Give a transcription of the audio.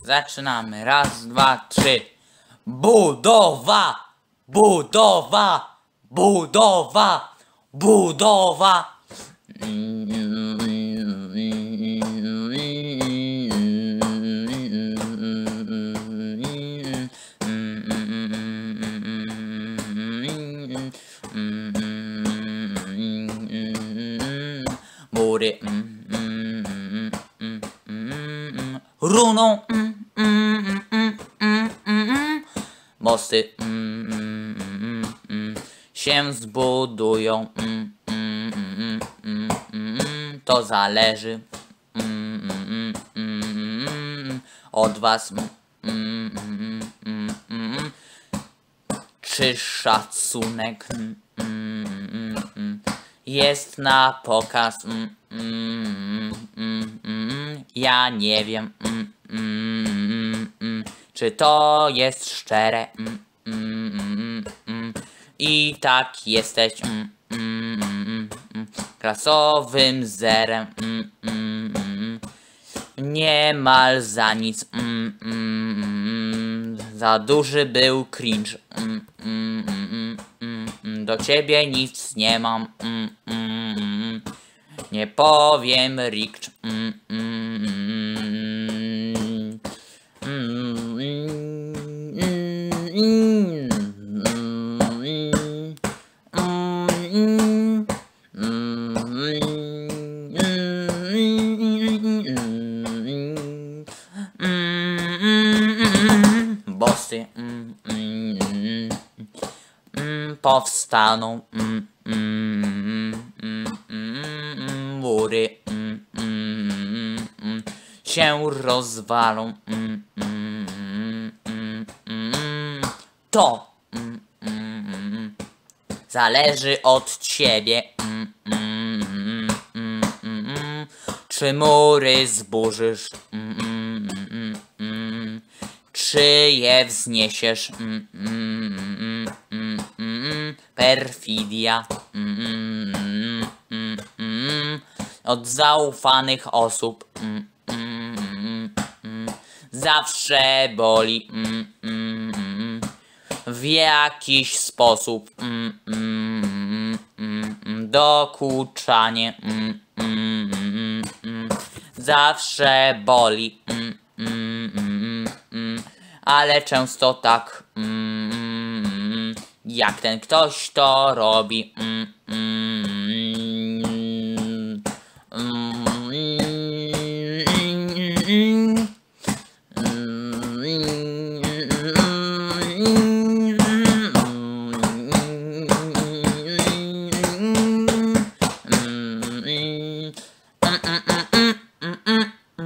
Zaczynamy. Raz, dwa, trzy. Budowa! Budowa! Budowa! Budowa! Mury runą, mosty się zbudują, to zależy od was, czy szacunek jest na pokaz. Ja nie wiem, czy to jest szczere. I tak jesteś klasowym zerem. Niemal za nic. Za duży był cringe. Do ciebie nic nie mam. Nie powiem rikcz. Bossy powstaną, mury się rozwalą, to zależy od ciebie, czy mury zburzysz, czy je wzniesiesz. Perfidia od zaufanych osób zawsze boli w jakiś sposób. Dokuczanie zawsze boli, ale często tak, jak ten ktoś to robi.